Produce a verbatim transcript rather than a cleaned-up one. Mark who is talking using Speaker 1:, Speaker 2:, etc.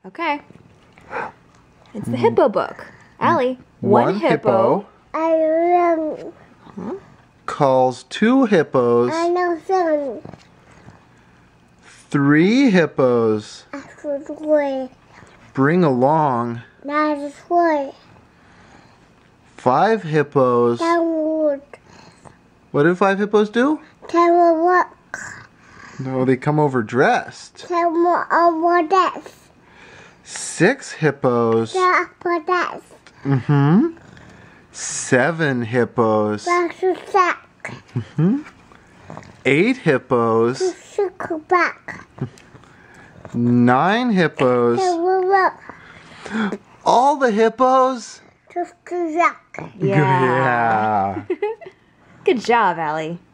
Speaker 1: Okay. It's the hippo book. Allie, one,
Speaker 2: One
Speaker 1: hippo.
Speaker 2: hippo
Speaker 3: I know.
Speaker 1: Huh?
Speaker 2: calls two hippos.
Speaker 3: I know seven.
Speaker 2: Three hippos
Speaker 3: After three.
Speaker 2: bring along.
Speaker 3: That's three.
Speaker 2: Five hippos.
Speaker 3: Downward.
Speaker 2: What do five hippos do?
Speaker 3: Tell what?
Speaker 2: No, they come over dressed.
Speaker 3: Tell more over death.
Speaker 2: Six hippos.
Speaker 3: Tell for death.
Speaker 2: Mm-hmm. Seven hippos.
Speaker 3: Back to sack.
Speaker 2: Mm-hmm. Eight hippos.
Speaker 3: Circle back.
Speaker 2: Nine hippos.
Speaker 3: Tell what?
Speaker 2: All the hippos.
Speaker 3: Just to sack.
Speaker 1: Yeah.
Speaker 2: Yeah.
Speaker 1: Good job, Allie.